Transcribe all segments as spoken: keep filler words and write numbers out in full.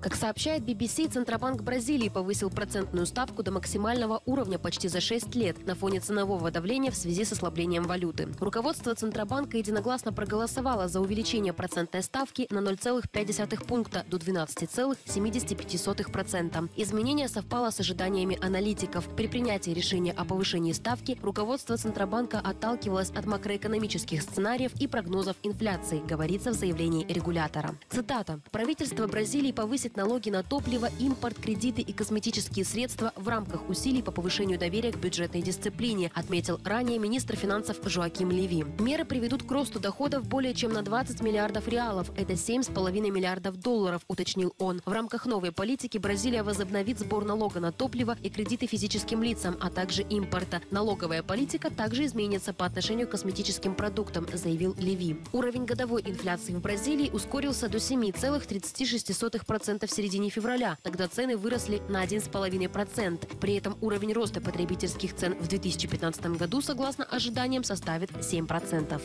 Как сообщает би би си, Центробанк Бразилии повысил процентную ставку до максимального уровня почти за шесть лет на фоне ценового давления в связи с ослаблением валюты. Руководство Центробанка единогласно проголосовало за увеличение процентной ставки на ноль целых пять десятых пункта до двенадцати целых семидесяти пяти сотых процента. Изменение совпало с ожиданиями аналитиков. При принятии решения о повышении ставки руководство Центробанка отталкивалось от макроэкономических сценариев и прогнозов инфляции, говорится в заявлении регулятора. Цитата. «Правительство Бразилии повысит налоги на топливо, импорт, кредиты и косметические средства в рамках усилий по повышению доверия к бюджетной дисциплине», отметил ранее министр финансов Жоаким Леви. Меры приведут к росту доходов более чем на двадцать миллиардов реалов. Это семь с половиной миллиардов долларов, уточнил он. В рамках новой политики Бразилия возобновит сбор налога на топливо и кредиты физическим лицам, а также импорта. Налоговая политика также изменится по отношению к косметическим продуктам, заявил Леви. Уровень годовой инфляции в Бразилии ускорился до семи целых тридцати шести сотых процента в середине февраля. Тогда цены выросли на один целых пять десятых процента. При этом уровень роста потребительских цен в две тысячи пятнадцатом году, согласно ожиданиям, составит семь процентов.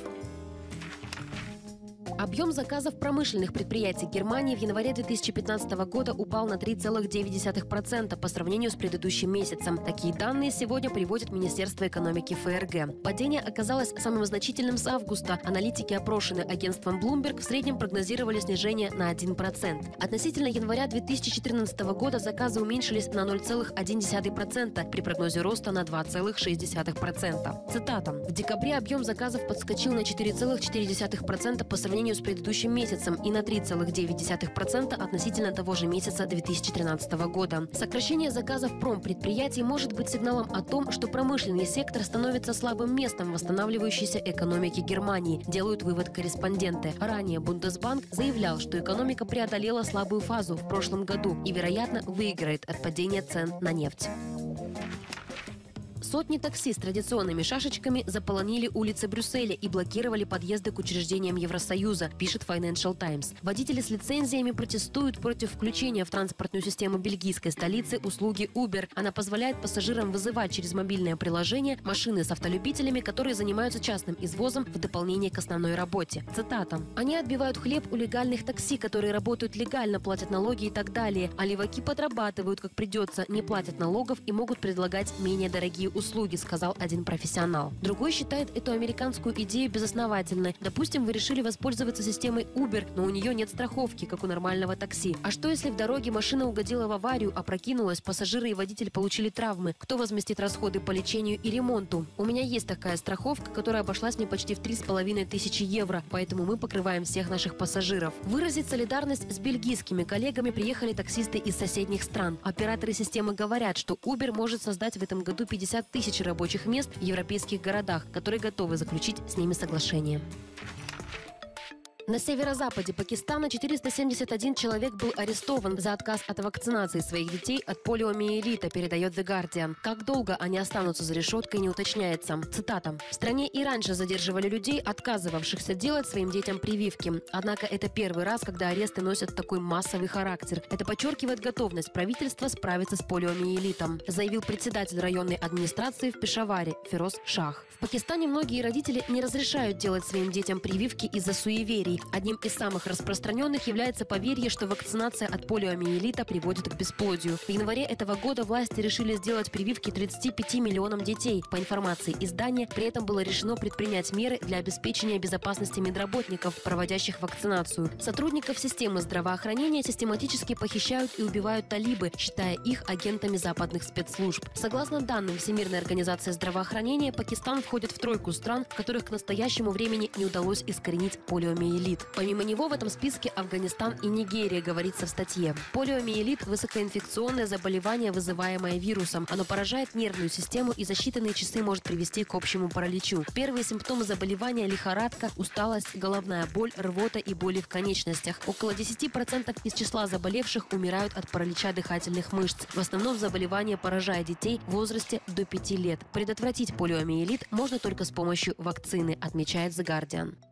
Объем заказов промышленных предприятий Германии в январе две тысячи пятнадцатого года упал на три целых девять десятых процента по сравнению с предыдущим месяцем. Такие данные сегодня приводит Министерство экономики эф эр гэ. Падение оказалось самым значительным с августа. Аналитики, опрошенные агентством Bloomberg, в среднем прогнозировали снижение на один процент. Относительно января две тысячи четырнадцатого года заказы уменьшились на ноль целых одна десятая процента при прогнозе роста на два целых шесть десятых процента. Цитата. «В декабре объем заказов подскочил на четыре целых четыре десятых процента по сравнению с предыдущим месяцем и на три целых девять десятых процента относительно того же месяца две тысячи тринадцатого года. Сокращение заказов промпредприятий может быть сигналом о том, что промышленный сектор становится слабым местом восстанавливающейся экономики Германии, делают вывод корреспонденты. Ранее Бундесбанк заявлял, что экономика преодолела слабую фазу в прошлом году и, вероятно, выиграет от падения цен на нефть. Сотни такси с традиционными шашечками заполонили улицы Брюсселя и блокировали подъезды к учреждениям Евросоюза, пишет Financial Times. Водители с лицензиями протестуют против включения в транспортную систему бельгийской столицы услуги Uber. Она позволяет пассажирам вызывать через мобильное приложение машины с автолюбителями, которые занимаются частным извозом в дополнение к основной работе. Цитата. «Они отбивают хлеб у легальных такси, которые работают легально, платят налоги и так далее. А леваки подрабатывают как придется, не платят налогов и могут предлагать менее дорогие услуги. услуги», сказал один профессионал. Другой считает эту американскую идею безосновательной. Допустим, вы решили воспользоваться системой Uber, но у нее нет страховки, как у нормального такси. А что, если в дороге машина угодила в аварию, опрокинулась, пассажиры и водитель получили травмы? Кто возместит расходы по лечению и ремонту? У меня есть такая страховка, которая обошлась мне почти в три с половиной тысячи евро, поэтому мы покрываем всех наших пассажиров. Выразить солидарность с бельгийскими коллегами приехали таксисты из соседних стран. Операторы системы говорят, что Uber может создать в этом году пятьдесят тысяч рабочих мест в европейских городах, которые готовы заключить с ними соглашение. На северо-западе Пакистана четыреста семьдесят один человек был арестован за отказ от вакцинации своих детей от полиомиелита, передает The Guardian. Как долго они останутся за решеткой, не уточняется. Цитата. «В стране и раньше задерживали людей, отказывавшихся делать своим детям прививки. Однако это первый раз, когда аресты носят такой массовый характер. Это подчеркивает готовность правительства справиться с полиомиелитом», заявил председатель районной администрации в Пешаваре Фироз Шах. В Пакистане многие родители не разрешают делать своим детям прививки из-за суеверий. Одним из самых распространенных является поверье, что вакцинация от полиомиелита приводит к бесплодию. В январе этого года власти решили сделать прививки тридцати пяти миллионам детей. По информации издания, при этом было решено предпринять меры для обеспечения безопасности медработников, проводящих вакцинацию. Сотрудников системы здравоохранения систематически похищают и убивают талибы, считая их агентами западных спецслужб. Согласно данным Всемирной организации здравоохранения, Пакистан входит в тройку стран, в которых к настоящему времени не удалось искоренить полиомиелит. Помимо него в этом списке Афганистан и Нигерия, говорится в статье. Полиомиелит – высокоинфекционное заболевание, вызываемое вирусом. Оно поражает нервную систему и за считанные часы может привести к общему параличу. Первые симптомы заболевания – лихорадка, усталость, головная боль, рвота и боли в конечностях. Около десяти процентов из числа заболевших умирают от паралича дыхательных мышц. В основном заболевание поражает детей в возрасте до пяти лет. Предотвратить полиомиелит можно только с помощью вакцины, отмечает The Guardian.